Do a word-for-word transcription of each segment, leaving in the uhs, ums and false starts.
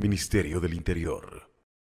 Ministerio del Interior.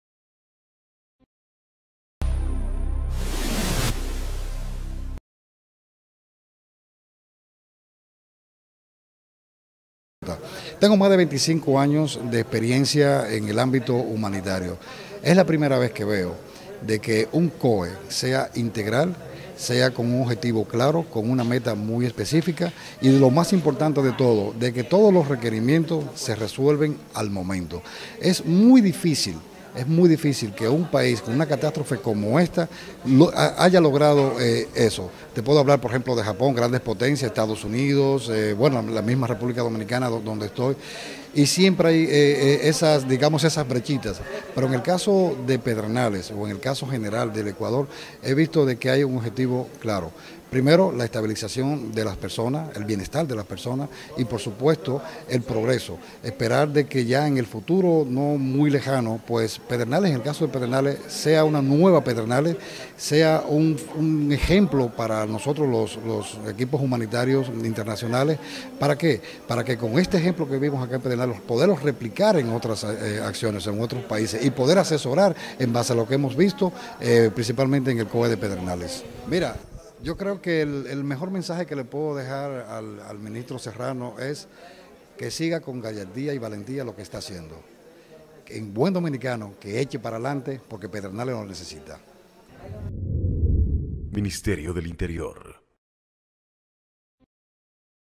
Tengo más de veinticinco años de experiencia en el ámbito humanitario. Es la primera vez que veo de que un C O E sea integral, sea con un objetivo claro, con una meta muy específica y lo más importante de todo, de que todos los requerimientos se resuelven al momento. Es muy difícil. Es muy difícil que un país con una catástrofe como esta lo, a, haya logrado eh, eso. Te puedo hablar, por ejemplo, de Japón, grandes potencias, Estados Unidos, eh, bueno, la misma República Dominicana donde estoy, y siempre hay eh, esas, digamos, esas brechitas. Pero en el caso de Pedernales o en el caso general del Ecuador, he visto de que hay un objetivo claro. Primero, la estabilización de las personas, el bienestar de las personas y, por supuesto, el progreso. Esperar de que ya en el futuro no muy lejano, pues Pedernales, en el caso de Pedernales, sea una nueva Pedernales, sea un, un ejemplo para nosotros los, los equipos humanitarios internacionales. ¿Para qué? Para que con este ejemplo que vimos acá en Pedernales, poderlos replicar en otras eh, acciones, en otros países y poder asesorar en base a lo que hemos visto, eh, principalmente en el C O E de Pedernales. Mira, yo creo que el, el mejor mensaje que le puedo dejar al, al ministro Serrano es que siga con gallardía y valentía lo que está haciendo. En buen dominicano, que eche para adelante porque Pedernales lo necesita. Ministerio del Interior.